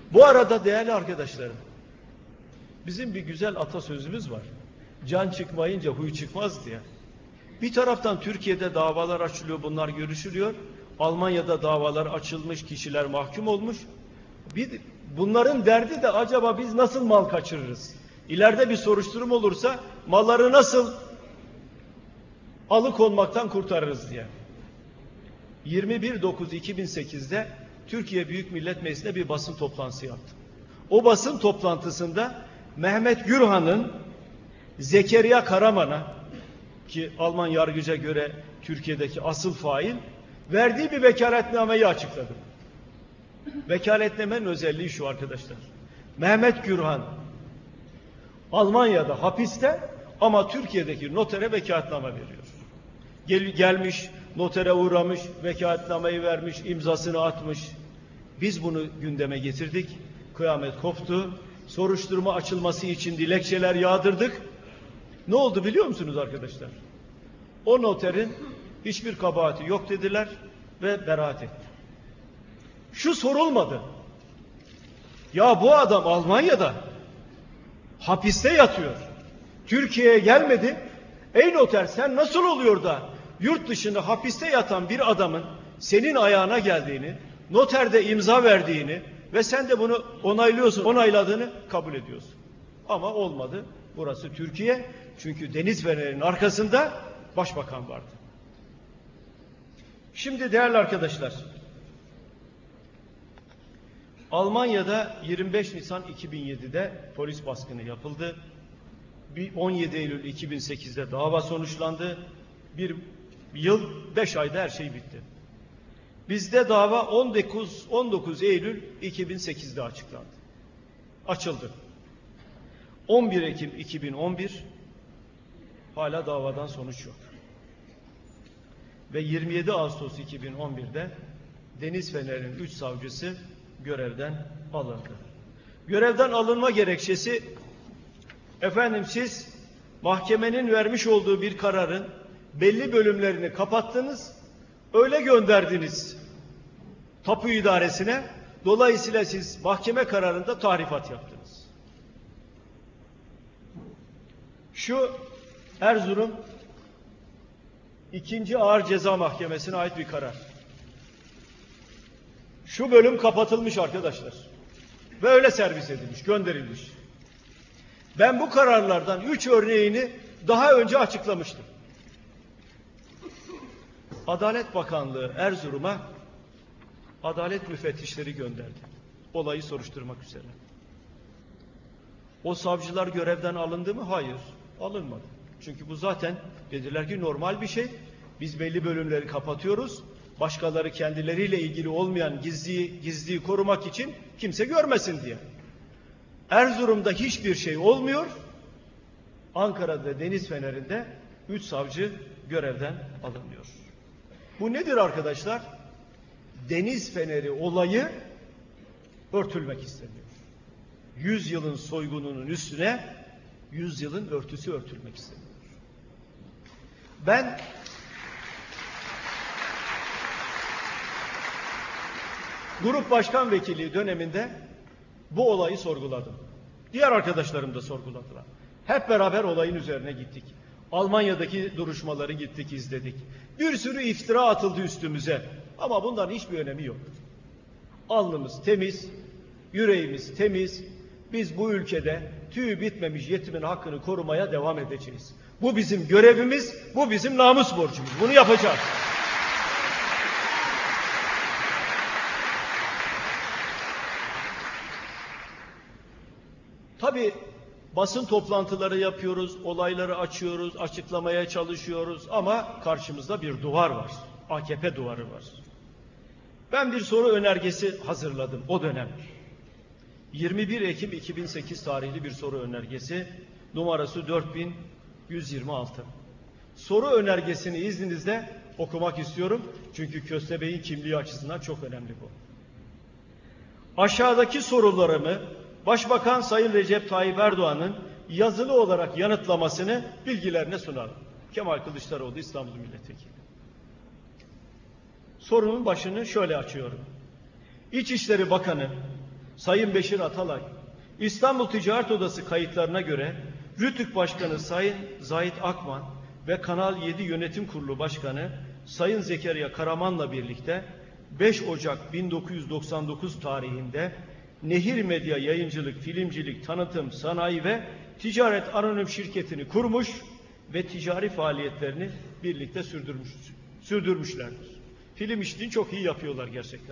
Bu arada değerli arkadaşlarım, bizim bir güzel atasözümüz var. Can çıkmayınca huy çıkmaz diye. Bir taraftan Türkiye'de davalar açılıyor, bunlar görüşülüyor. Almanya'da davalar açılmış, kişiler mahkum olmuş. Bunların derdi de acaba biz nasıl mal kaçırırız? İleride bir soruşturma olursa malları nasıl alıkonmaktan kurtarırız diye. 21.09.2008'de Türkiye Büyük Millet Meclisi'nde bir basın toplantısı yaptı. O basın toplantısında Mehmet Gürhan'ın Zekeriya Karaman'a, ki Alman yargıca göre Türkiye'deki asıl fail, verdiği bir vekaletnameyi açıkladı. Vekaletnamenin özelliği şu arkadaşlar. Mehmet Gürhan Almanya'da hapiste ama Türkiye'deki notere vekaletname veriyor. Gelmiş, notere uğramış, vekaletnameyi vermiş, imzasını atmış. Biz bunu gündeme getirdik. Kıyamet koptu. Soruşturma açılması için dilekçeler yağdırdık. Ne oldu biliyor musunuz arkadaşlar? O noterin hiçbir kabahati yok dediler ve beraat etti. Şu sorulmadı. Ya bu adam Almanya'da hapiste yatıyor. Türkiye'ye gelmedi. Ey noter, sen nasıl oluyor da yurt dışında hapiste yatan bir adamın senin ayağına geldiğini, noterde imza verdiğini ve sen de bunu onaylıyorsun, onayladığını kabul ediyorsun. Ama olmadı. Burası Türkiye. Çünkü Deniz Fener'in arkasında başbakan vardı. Şimdi değerli arkadaşlar, Almanya'da 25 Nisan 2007'de polis baskını yapıldı. 17 Eylül 2008'de dava sonuçlandı. Bir yıl 5 ayda her şey bitti. Bizde dava 19 Eylül 2008'de açıldı. 11 Ekim 2011 hala davadan sonuç yok. Ve 27 Ağustos 2011'de Deniz Fener'in 3 savcısı görevden alındı. Görevden alınma gerekçesi, efendim siz mahkemenin vermiş olduğu bir kararın belli bölümlerini kapattınız, öyle gönderdiniz tapu idaresine, dolayısıyla siz mahkeme kararında tahrifat yaptınız. Şu Erzurum 2. Ağır Ceza Mahkemesi'ne ait bir karar. Şu bölüm kapatılmış arkadaşlar. Ve öyle servis edilmiş, gönderilmiş. Ben bu kararlardan 3 örneğini daha önce açıklamıştım. Adalet Bakanlığı Erzurum'a adalet müfettişleri gönderdi. Olayı soruşturmak üzere. O savcılar görevden alındı mı? Hayır, alınmadı. Çünkü bu zaten dediler ki normal bir şey. Biz belli bölümleri kapatıyoruz. Başkaları kendileriyle ilgili olmayan gizliyi korumak için kimse görmesin diye. Erzurum'da hiçbir şey olmuyor. Ankara'da Deniz Fener'inde 3 savcı görevden alınıyor. Bu nedir arkadaşlar? Deniz Feneri olayı örtülmek isteniyor. 100 yılın soygununun üstüne 100 yılın örtüsü örtülmek isteniyor. Ben Grup Başkan Vekilliği döneminde bu olayı sorguladım. Diğer arkadaşlarım da sorguladılar. Hep beraber olayın üzerine gittik. Almanya'daki duruşmaları gittik, izledik. Bir sürü iftira atıldı üstümüze. Ama bunların hiçbir önemi yok. Alnımız temiz, yüreğimiz temiz. Biz bu ülkede tüyü bitmemiş yetimin hakkını korumaya devam edeceğiz. Bu bizim görevimiz, bu bizim namus borcumuz. Bunu yapacağız. Tabii basın toplantıları yapıyoruz, olayları açıyoruz, açıklamaya çalışıyoruz ama karşımızda bir duvar var. AKP duvarı var. Ben bir soru önergesi hazırladım o dönem. 21 Ekim 2008 tarihli bir soru önergesi, numarası 4126. Soru önergesini izninizle okumak istiyorum. Çünkü Köstebey'in kimliği açısından çok önemli bu. Aşağıdaki sorularımı Başbakan Sayın Recep Tayyip Erdoğan'ın yazılı olarak yanıtlamasını bilgilerine sunarım. Kemal Kılıçdaroğlu İstanbul Milletvekili. Sorunun başını şöyle açıyorum. İçişleri Bakanı Sayın Beşir Atalay, İstanbul Ticaret Odası kayıtlarına göre Rütük Başkanı Sayın Zahit Akman ve Kanal 7 Yönetim Kurulu Başkanı Sayın Zekeriya Karaman'la birlikte 5 Ocak 1999 tarihinde Nehir Medya Yayıncılık, Filmcilik, Tanıtım, Sanayi ve Ticaret Anonim Şirketi'ni kurmuş ve ticari faaliyetlerini birlikte sürdürmüşlerdir. Film işini çok iyi yapıyorlar gerçekten.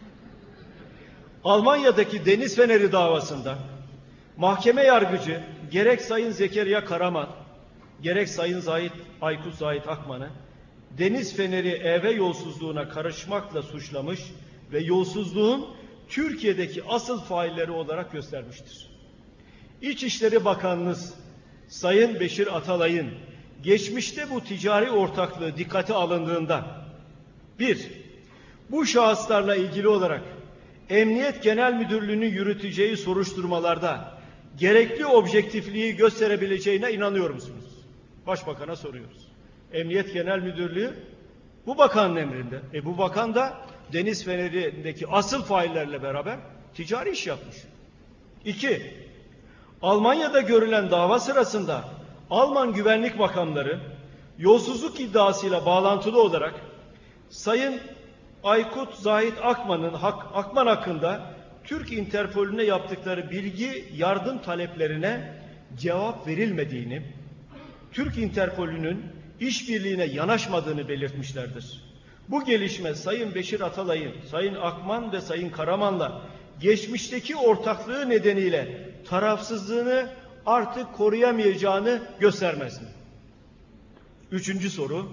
Almanya'daki Deniz Feneri davasında mahkeme yargıcı gerek Sayın Zekeriya Karaman, gerek Sayın Aykut Zahit Akman'ı Deniz Feneri EV yolsuzluğuna karışmakla suçlamış ve yolsuzluğun Türkiye'deki asıl failleri olarak göstermiştir. İçişleri Bakanınız Sayın Beşir Atalay'ın geçmişte bu ticari ortaklığı dikkate alındığında, bir, bu şahıslarla ilgili olarak Emniyet Genel Müdürlüğü'nün yürüteceği soruşturmalarda gerekli objektifliği gösterebileceğine inanıyor musunuz? Başbakan'a soruyoruz. Emniyet Genel Müdürlüğü bu bakanın emrinde. Bu bakan da Deniz Feneri'ndeki asıl faillerle beraber ticari iş yapmış. İki, Almanya'da görülen dava sırasında Alman güvenlik makamları yolsuzluk iddiasıyla bağlantılı olarak Sayın Aykut Zahit Akman hakkında Türk Interpolüne yaptıkları bilgi yardım taleplerine cevap verilmediğini, Türk Interpolü'nün işbirliğine yanaşmadığını belirtmişlerdir. Bu gelişme Sayın Beşir Atalay'ın, Sayın Akman ve Sayın Karaman'la geçmişteki ortaklığı nedeniyle tarafsızlığını artık koruyamayacağını göstermez mi? Üçüncü soru,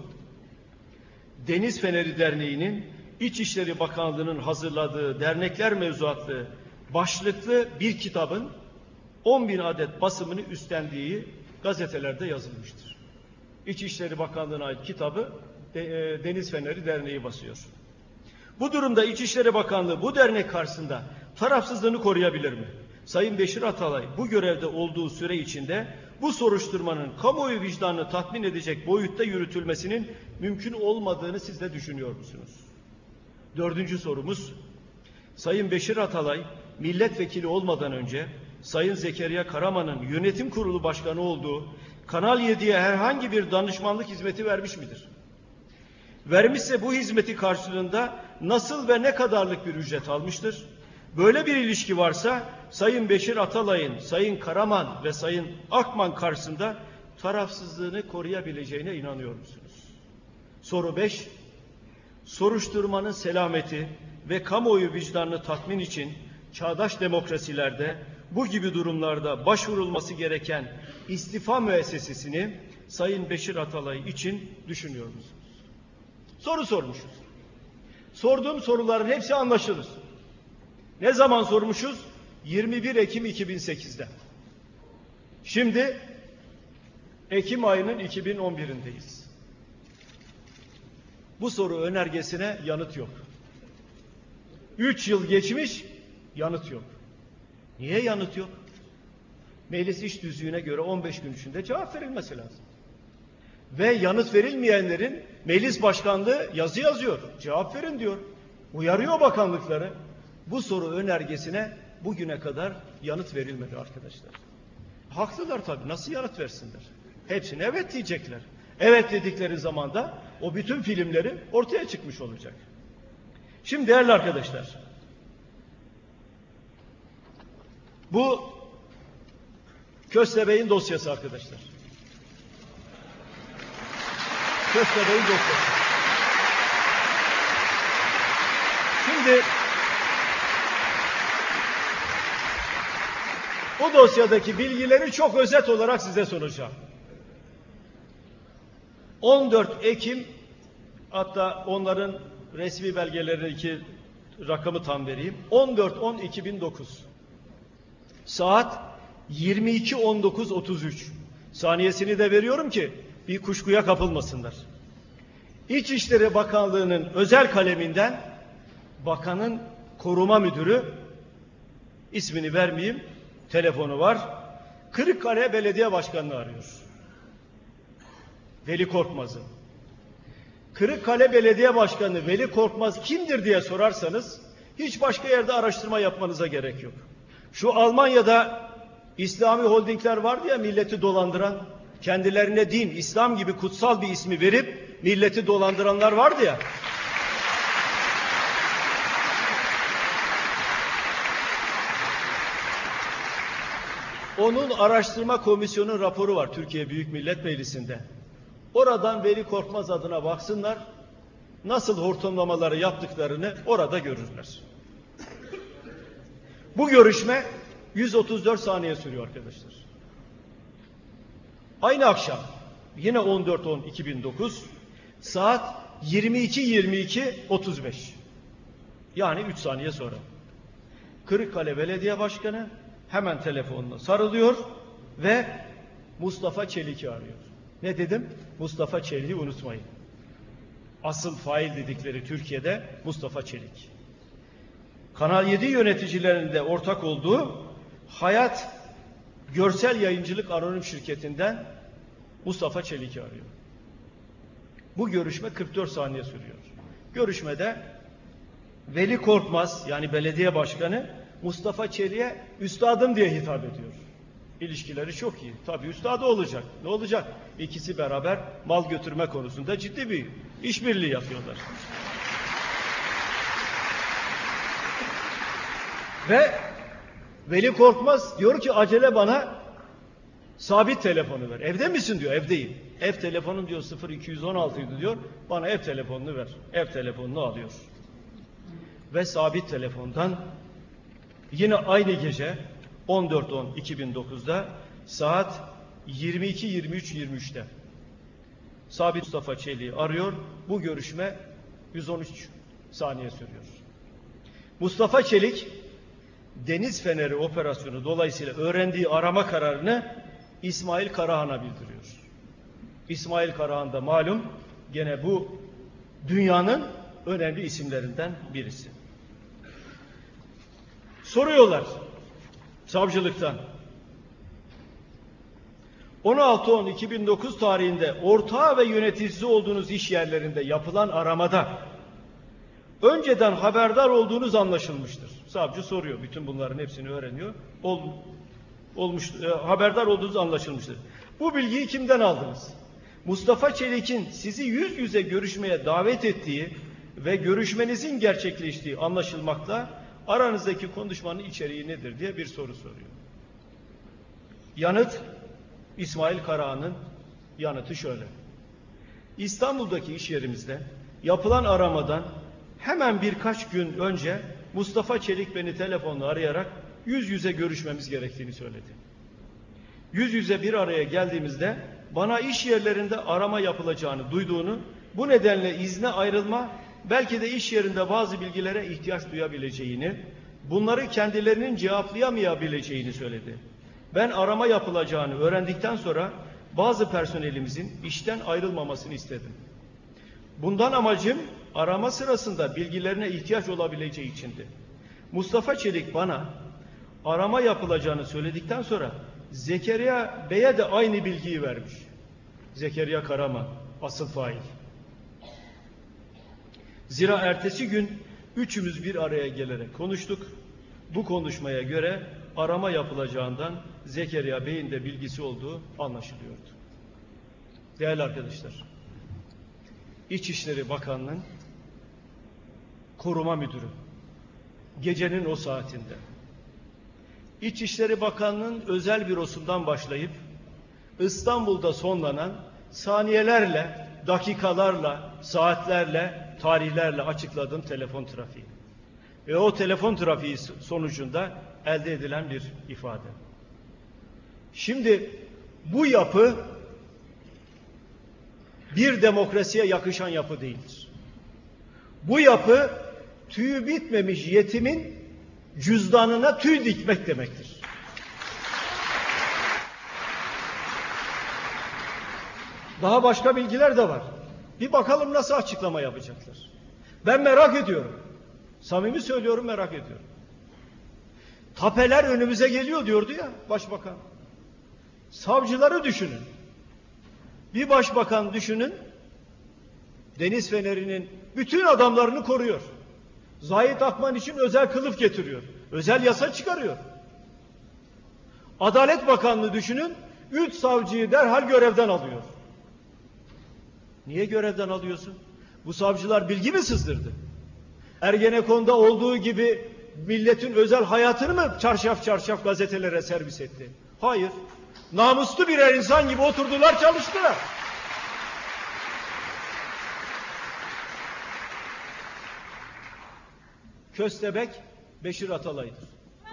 Deniz Feneri Derneği'nin İçişleri Bakanlığı'nın hazırladığı dernekler mevzuatlı başlıklı bir kitabın 10.000 adet basımını üstlendiği gazetelerde yazılmıştır. İçişleri Bakanlığı'na ait kitabı Deniz Feneri Derneği basıyor. Bu durumda İçişleri Bakanlığı bu dernek karşısında tarafsızlığını koruyabilir mi? Sayın Beşir Atalay bu görevde olduğu süre içinde bu soruşturmanın kamuoyu vicdanını tatmin edecek boyutta yürütülmesinin mümkün olmadığını siz de düşünüyor musunuz? Dördüncü sorumuz, Sayın Beşir Atalay milletvekili olmadan önce Sayın Zekeriya Karaman'ın yönetim kurulu başkanı olduğu Kanal 7'ye herhangi bir danışmanlık hizmeti vermiş midir? Vermişse bu hizmeti karşılığında nasıl ve ne kadarlık bir ücret almıştır? Böyle bir ilişki varsa Sayın Beşir Atalay'ın, Sayın Karaman ve Sayın Akman karşısında tarafsızlığını koruyabileceğine inanıyor musunuz? Soru 5. Soruşturmanın selameti ve kamuoyu vicdanını tatmin için çağdaş demokrasilerde bu gibi durumlarda başvurulması gereken istifa müessesesini Sayın Beşir Atalay için düşünüyor musunuz? Soru sormuşuz. Sorduğum soruların hepsi anlaşılır. Ne zaman sormuşuz? 21 Ekim 2008'de. Şimdi Ekim ayının 2011'indeyiz. Bu soru önergesine yanıt yok. 3 yıl geçmiş, yanıt yok. Niye yanıt yok? Meclis iş düzüğüne göre 15 gün içinde cevap verilmesi lazım. Ve yanıt verilmeyenlerin meclis başkanlığı yazı yazıyor. Cevap verin diyor. Uyarıyor bakanlıkları. Bu soru önergesine bugüne kadar yanıt verilmedi arkadaşlar. Haklılar tabii. Nasıl yanıt versinler? Hepsine evet diyecekler. Evet dedikleri zaman da o bütün filmleri ortaya çıkmış olacak. Şimdi değerli arkadaşlar, bu Köstebek'in dosyası arkadaşlar. Köstebek'in dosyası. Şimdi bu dosyadaki bilgileri çok özet olarak size sunacağım. 14 Ekim, hatta onların resmi belgelerindeki rakamı tam vereyim. 14-10-2009 saat 22:19:33 saniyesini de veriyorum ki bir kuşkuya kapılmasınlar. İçişleri Bakanlığı'nın özel kaleminden bakanın koruma müdürü, ismini vermeyeyim, telefonu var, Kırıkkale Belediye Başkanı'nı arıyor. Veli Korkmaz'ı. Kırıkkale Belediye Başkanı Veli Korkmaz kimdir diye sorarsanız Hiç başka yerde araştırma yapmanıza gerek yok. Şu Almanya'da İslami holdingler vardı ya milleti dolandıran, kendilerine din, İslam gibi kutsal bir ismi verip milleti dolandıranlar vardı ya. Onun araştırma komisyonu raporu var Türkiye Büyük Millet Meclisi'nde. Oradan Veli Korkmaz adına baksınlar, nasıl hortumlamaları yaptıklarını orada görürler. Bu görüşme 134 saniye sürüyor arkadaşlar. Aynı akşam yine 14.10.2009 saat 22.35 yani 3 saniye sonra Kırıkkale Belediye Başkanı hemen telefonuna sarılıyor ve Mustafa Çelik'i arıyor. Ne dedim? Mustafa Çelik'i unutmayın. Asıl fail dedikleri Türkiye'de Mustafa Çelik. Kanal 7 yöneticilerinde ortak olduğu Hayat Görsel Yayıncılık Anonim Şirketi'nden Mustafa Çelik'i arıyor. Bu görüşme 44 saniye sürüyor. Görüşmede Veli Korkmaz yani belediye başkanı Mustafa Çelik'e üstadım diye hitap ediyor. İlişkileri çok iyi. Tabii üstadı olacak. Ne olacak? İkisi beraber mal götürme konusunda ciddi bir işbirliği yapıyorlar. Ve Veli Korkmaz diyor ki acele bana sabit telefonu ver. Evde misin diyor. Evdeyim. Ev telefonun diyor 0216'ydı diyor. Bana ev telefonunu ver. Ev telefonunu alıyor. Ve sabit telefondan yine aynı gece 14.10.2009'da saat 22.23.23'te sabit Mustafa Çelik'i arıyor. Bu görüşme 113 saniye sürüyor. Mustafa Çelik Deniz Feneri operasyonu dolayısıyla öğrendiği arama kararını İsmail Karahan'a bildiriyor. İsmail Karahan da malum gene bu dünyanın önemli isimlerinden birisi. Soruyorlar savcılıktan. 16.10.2009 tarihinde ortağı ve yöneticisi olduğunuz iş yerlerinde yapılan aramada önceden haberdar olduğunuz anlaşılmıştır. Savcı soruyor. Bütün bunların hepsini öğreniyor. Haberdar olduğunuz anlaşılmıştır. Bu bilgiyi kimden aldınız? Mustafa Çelik'in sizi yüz yüze görüşmeye davet ettiği ve görüşmenizin gerçekleştiği anlaşılmakta, aranızdaki konuşmanın içeriği nedir diye bir soru soruyor. Yanıt, İsmail Karahan'ın yanıtı şöyle. İstanbul'daki iş yerimizde yapılan aramadan hemen birkaç gün önce Mustafa Çelik beni telefonla arayarak yüz yüze görüşmemiz gerektiğini söyledi. Yüz yüze bir araya geldiğimizde bana iş yerlerinde arama yapılacağını duyduğunu, bu nedenle izne ayrılma, belki de iş yerinde bazı bilgilere ihtiyaç duyabileceğini, bunları kendilerinin cevaplayamayabileceğini söyledi. Ben arama yapılacağını öğrendikten sonra bazı personelimizin işten ayrılmamasını istedim. Bundan amacım arama sırasında bilgilerine ihtiyaç olabileceği içindi. Mustafa Çelik bana arama yapılacağını söyledikten sonra Zekeriya Bey'e de aynı bilgiyi vermiş. Zekeriya Karaman asıl fail. Zira ertesi gün üçümüz bir araya gelerek konuştuk. Bu konuşmaya göre arama yapılacağından Zekeriya Bey'in de bilgisi olduğu anlaşılıyordu. Değerli arkadaşlar, İçişleri Bakanlığı'nın koruma müdürü gecenin o saatinde İçişleri Bakanlığı'nın özel bürosundan başlayıp İstanbul'da sonlanan saniyelerle, dakikalarla, saatlerle, tarihlerle açıkladığım telefon trafiği. Ve o telefon trafiği sonucunda elde edilen bir ifade. Şimdi bu yapı bir demokrasiye yakışan yapı değildir. Bu yapı tüyü bitmemiş yetimin cüzdanına tüy dikmek demektir. Daha başka bilgiler de var. Bir bakalım nasıl açıklama yapacaklar. Ben merak ediyorum. Samimi söylüyorum, merak ediyorum. Tapeler önümüze geliyor diyordu ya başbakan. Savcıları düşünün. Bir başbakan düşünün. Deniz Feneri'nin bütün adamlarını koruyor. Zahit Akman için özel kılıf getiriyor. Özel yasa çıkarıyor. Adalet Bakanlığı düşünün, 3 savcıyı derhal görevden alıyor. Niye görevden alıyorsun? Bu savcılar bilgi mi sızdırdı? Ergenekon'da olduğu gibi milletin özel hayatını mı çarşaf çarşaf gazetelere servis etti? Hayır. Namuslu birer insan gibi oturdular, çalıştılar. Köstebek Beşir Atalay'dır.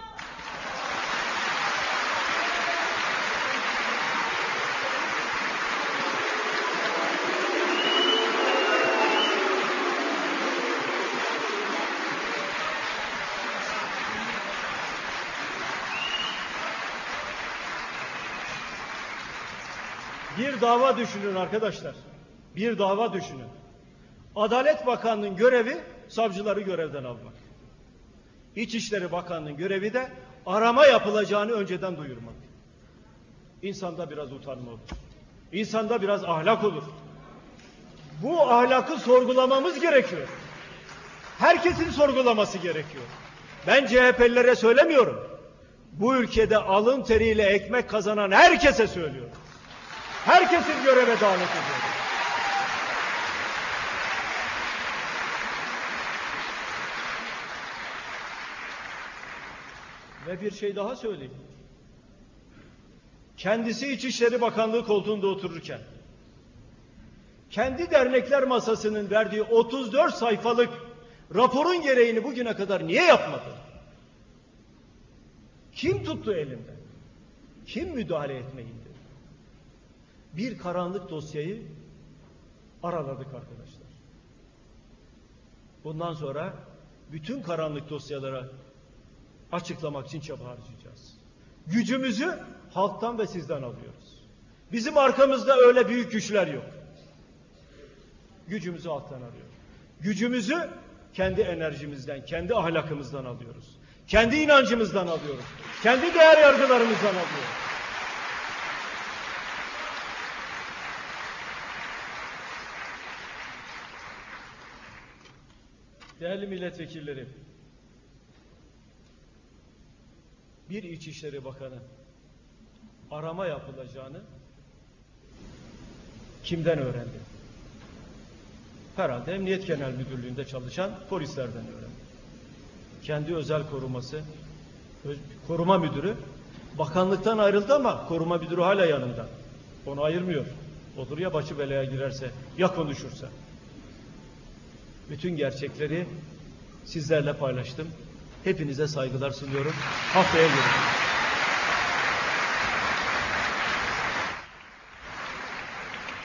Bir dava düşünün arkadaşlar. Bir dava düşünün. Adalet Bakanlığı'nın görevi savcıları görevden almak. İçişleri Bakanlığı'nın görevi de arama yapılacağını önceden duyurmak. İnsanda biraz utanma olur. İnsanda biraz ahlak olur. Bu ahlakı sorgulamamız gerekiyor. Herkesin sorgulaması gerekiyor. Ben CHP'lilere söylemiyorum. Bu ülkede alın teriyle ekmek kazanan herkese söylüyorum. Herkesin göreve davet ediyorum. Ve bir şey daha söyleyeyim. Kendisi İçişleri Bakanlığı koltuğunda otururken, kendi dernekler masasının verdiği 34 sayfalık raporun gereğini bugüne kadar niye yapmadı? Kim tuttu elinden? Kim müdahale etmeyindi? Bir karanlık dosyayı araladık arkadaşlar. Bundan sonra bütün karanlık dosyalara açıklamak için çaba harcayacağız. Gücümüzü halktan ve sizden alıyoruz. Bizim arkamızda öyle büyük güçler yok. Gücümüzü halktan arıyoruz. Gücümüzü kendi enerjimizden, kendi ahlakımızdan alıyoruz. Kendi inancımızdan alıyoruz. Kendi değer yargılarımızdan alıyoruz. Değerli milletvekilleri, bir İçişleri Bakanı arama yapılacağını kimden öğrendi? Herhalde Emniyet Genel Müdürlüğü'nde çalışan polislerden öğrendi. Kendi özel koruması, koruma müdürü bakanlıktan ayrıldı ama koruma müdürü hala yanında. Onu ayırmıyor. Olur ya başı belaya girerse, ya konuşursa. Bütün gerçekleri sizlerle paylaştım. Hepinize saygılar sunuyorum. Haftaya görüşürüz.